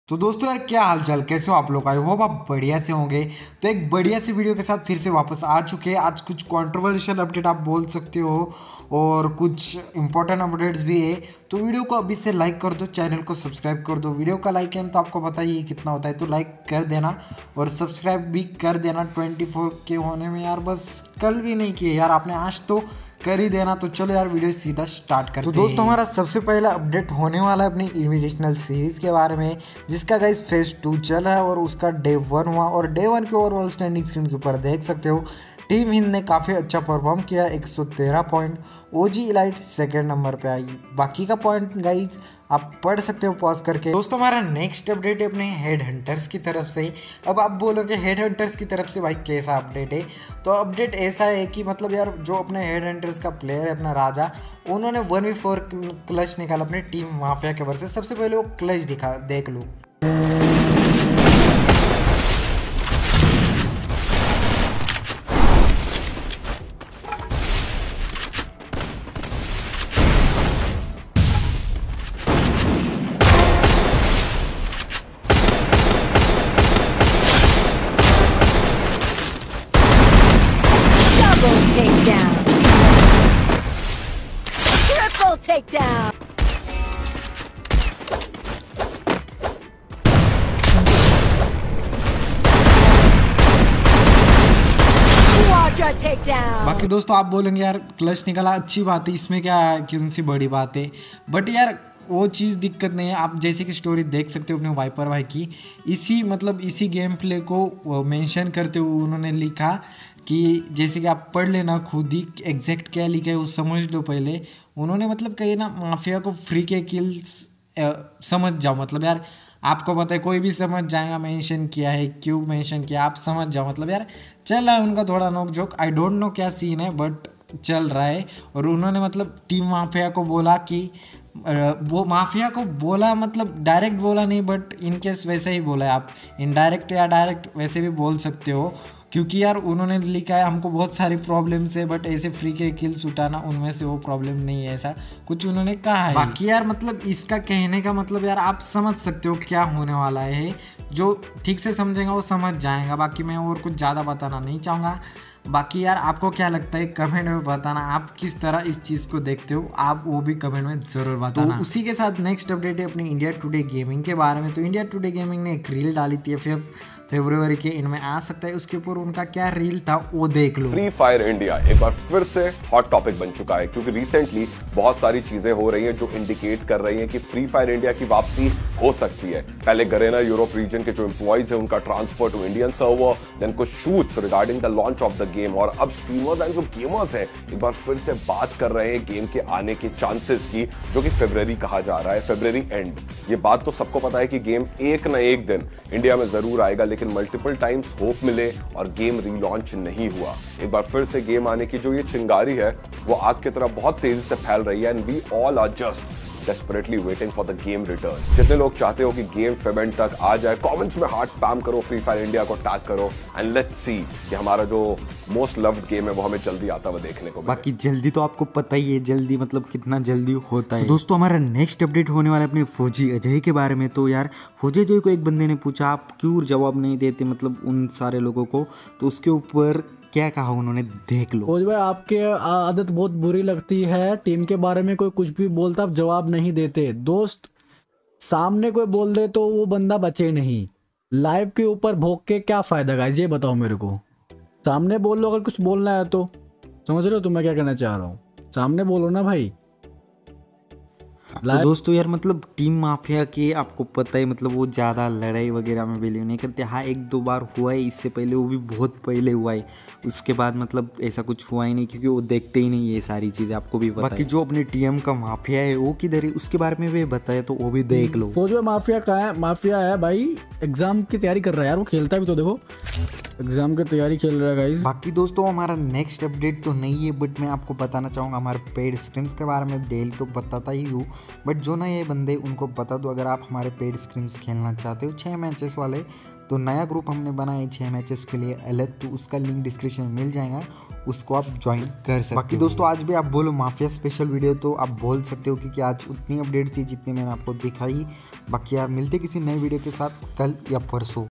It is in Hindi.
तो दोस्तों यार क्या हालचाल, कैसे हो आप लोग? आई होप आप बढ़िया से होंगे। तो एक बढ़िया सी वीडियो के साथ फिर से वापस आ चुके हैं। आज कुछ कंट्रोवर्शियल अपडेट आप बोल सकते हो और कुछ इंपॉर्टेंट अपडेट्स भी है। तो वीडियो को अभी से लाइक कर दो, चैनल को सब्सक्राइब कर दो। वीडियो का लाइक है तो आपको पता ही है कितना होता है, तो लाइक कर देना और सब्सक्राइब भी कर देना। 24 के होने में यार बस कल भी नहीं किए यार आपने, आज तो कर ही देना। तो चलो यार वीडियो सीधा स्टार्ट करते हैं। तो दोस्तों हमारा सबसे पहला अपडेट होने वाला है अपनी इन्विटेशनल सीरीज़ के बारे में, जिसका गाइस फेज 2 चल रहा है और उसका डे 1 हुआ। और डे 1 के ओवरऑल स्टैंडिंग स्क्रीन के ऊपर देख सकते हो टीम हिंद ने काफ़ी अच्छा परफॉर्म किया, 113 point. OG elite second number पे आई। बाकी का पॉइंट गाइज आप पढ़ सकते हो पॉज करके। दोस्तों हमारा नेक्स्ट अपडेट है अपने हेड हंटर्स की तरफ से। अब आप बोलोगे हेड हंटर्स की तरफ से भाई कैसा अपडेट है? तो अपडेट ऐसा है कि मतलब यार जो अपने हेड हंटर्स का प्लेयर है अपना राजा, उन्होंने 1v4 क्लच निकाला अपनी टीम माफिया के वर्सेस। सबसे पहले वो क्लच दिखा देख लो। Takedown. Triple takedown. Quadra takedown. बाकी दोस्तों आप बोलेंगे यार क्लच निकाला, अच्छी बात है, इसमें क्या कौन सी बड़ी बात है। बट यार वो चीज़ दिक्कत नहीं है। आप जैसे कि स्टोरी देख सकते हो अपने वाइपर भाई की, इसी गेम प्ले को मेंशन करते हुए उन्होंने लिखा कि जैसे कि आप पढ़ लेना खुद ही एग्जैक्ट क्या लिखा है वो समझ लो पहले। उन्होंने मतलब कही ना माफिया को फ्री के किल्स समझ जाओ। मतलब यार आपको पता है कोई भी समझ जाएगा मेंशन किया है, क्यों मेंशन किया, आप समझ जाओ। मतलब यार चल रहा है उनका थोड़ा नोक जोक, आई डोंट नो क्या सीन है बट चल रहा है। और उन्होंने मतलब टीम माफिया को बोला कि वो माफिया को बोला, मतलब डायरेक्ट बोला नहीं बट इन केस वैसे ही बोला है। आप इनडायरेक्ट या डायरेक्ट वैसे भी बोल सकते हो, क्योंकि यार उन्होंने लिखा है हमको बहुत सारी प्रॉब्लम्स है बट ऐसे फ्री के किल्स उठाना उनमें से वो प्रॉब्लम नहीं है, ऐसा कुछ उन्होंने कहा है। बाकी यार मतलब इसका कहने का मतलब यार आप समझ सकते हो क्या होने वाला है। जो ठीक से समझेगा वो समझ जाएगा। बाकी मैं और कुछ ज़्यादा बताना नहीं चाहूँगा। बाकी यार आपको क्या लगता है कमेंट में बताना, आप किस तरह इस चीज़ को देखते हो, आप वो भी कमेंट में ज़रूर बताना। तो उसी के साथ नेक्स्ट अपडेट है अपनी इंडिया टुडे गेमिंग के बारे में। तो इंडिया टुडे गेमिंग ने एक रील डाली थी, फरवरी के इनमें आ सकता है, उसके ऊपर उनका क्या रील था वो देख लो। फ्री फायर इंडिया एक बार फिर से हॉट टॉपिक बन चुका है, क्योंकि रिसेंटली बहुत सारी चीजें हो रही हैं जो इंडिकेट कर रही हैं कि फ्री फायर इंडिया की वापसी हो सकती है। पहले गरेना यूरोप रीजन के जो एम्प्लॉइज हैं उनका transfer to Indian server, then कुछ shoots regarding the launch of the game, और अब स्ट्रीमर्स एंड जो गेमर्स हैं एक बार फिर से बात कर रहे हैं गेम के आने के चांसेस की, जो कि फरवरी कहा जा रहा है, फरवरी एंड। ये बात तो सबको पता है कि गेम एक न एक दिन इंडिया में जरूर आएगा, लेकिन मल्टीपल टाइम्स होप मिले और गेम रीलॉन्च नहीं हुआ। एक बार फिर से गेम आने की जो ये चिंगारी है वो आग की तरह बहुत तेजी से फैल रही है, and we all are just desperately waiting for the game return। जितने लोग चाहते हो कि गेम फेवेंट तक आ जाए, कमेंट्स में हार्ट स्पैम करो, फ्री फायर इंडिया को टैग करो, एंड लेट्स सी कि हमारा जो मोस्ट लव्ड गेम है वो हमें जल्दी आता हुआ देखने को मिले। बाकी जल्दी तो आपको पता ही है, जल्दी मतलब कितना जल्दी होता है। तो दोस्तों हमारा नेक्स्ट अपडेट होने वाला है अपने फौजी अजय के बारे में। तो यार फौजी अजय को एक बंदे ने पूछा आप क्यों जवाब नहीं देते मतलब उन सारे लोगों को, तो उसके ऊपर क्या कहा उन्होंने देख लो। फौज भाई आपके आदत बहुत बुरी लगती है, टीम के बारे में कोई कुछ भी बोलता आप जवाब नहीं देते। दोस्त सामने कोई बोल दे तो वो बंदा बचे नहीं, लाइव के ऊपर भोग के क्या फायदा गाइस, ये बताओ मेरे को। सामने बोल लो अगर कुछ बोलना है तो, समझ रहे हो तो मैं क्या कहना चाह रहा हूँ, सामने बोलो ना भाई। तो दोस्तों यार मतलब टीम माफिया के आपको पता है मतलब वो ज़्यादा लड़ाई वगैरह में बिलीव नहीं करते। हाँ एक दो बार हुआ है, इससे पहले वो भी बहुत पहले हुआ है, उसके बाद मतलब ऐसा कुछ हुआ ही नहीं, क्योंकि वो देखते ही नहीं ये सारी चीज़ें, आपको भी पता। बाकी जो अपनी टीम का माफिया है वो किधर है उसके बारे में भी बताया, तो वो भी देख लो। फौज में माफिया कहाँ है? माफिया है भाई, एग्जाम की तैयारी कर रहा है यार, वो खेलता भी तो देखो। एग्जाम की तैयारी खेल रहा है गाइस। बाकी दोस्तों हमारा नेक्स्ट अपडेट तो नहीं है, बट मैं आपको बताना चाहूँगा हमारे पेड स्क्रीम्स के बारे में। डेली तो बताता ही हूँ, बट जो नए बंदे उनको बता दो, अगर आप हमारे पेड स्क्रीम्स खेलना चाहते हो 6 मैचेस वाले, तो नया ग्रुप हमने बनाया 6 मैचेस के लिए अलग, तो उसका लिंक डिस्क्रिप्शन में मिल जाएगा, उसको आप ज्वाइन कर सकते हो। बाकी दोस्तों आज भी आप बोलो माफिया स्पेशल वीडियो, तो आप बोल सकते हो क्योंकि आज उतनी अपडेट्स थी जितनी मैंने आपको दिखाई। बाकी यार मिलते किसी नए वीडियो के साथ कल या परसों।